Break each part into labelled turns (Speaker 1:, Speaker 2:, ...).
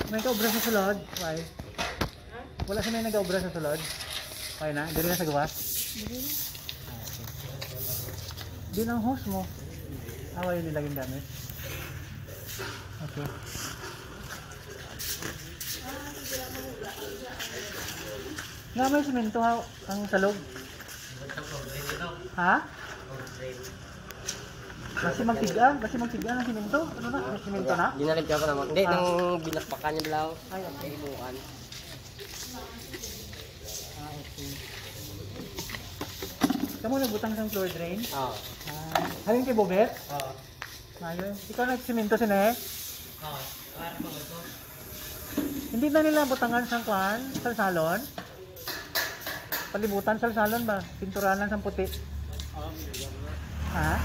Speaker 1: May kaobra sa sulod. Why? Wala siya may nag-obra sa sulod. Okay na? Dili na sa gawas?
Speaker 2: Dili na.
Speaker 1: Di na ang hose mo. Away nilaging gamit. Okay. Nga may simento ha, ang salog. Ha? Kasi magtiga ng simento. Ano na? May simento na?
Speaker 3: Dinalagyan ko naman. Hindi, nang binakpakan niya balaw.
Speaker 1: Ay, okay.
Speaker 3: Ibukan.
Speaker 1: Okay. Kamu nagbutang ng floor drain?
Speaker 3: Oo.
Speaker 1: Halin kay Bobet?
Speaker 3: Oo.
Speaker 1: Ayun. Ikaw nagsimento sine?
Speaker 3: Oo.
Speaker 1: Hindi na nila butangan sa kwan, sa salon? Palibutan sa salon ba? Pinturan lang sa puti. Ha?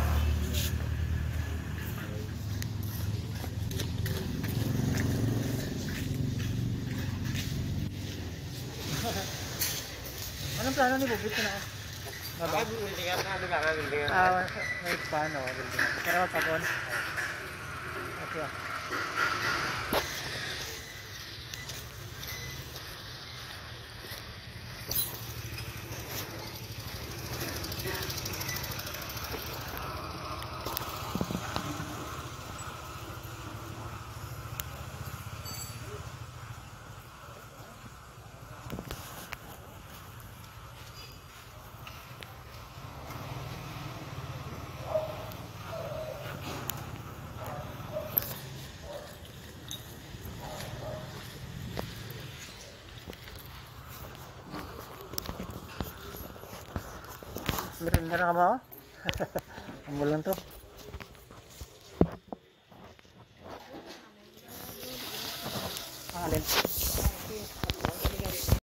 Speaker 1: Anong plano ni Bobet na?
Speaker 3: Baka buildingan na, buildingan.
Speaker 1: May paano? Pero pagod. Okay. Meron ka ba? Ang bulan to. Alin?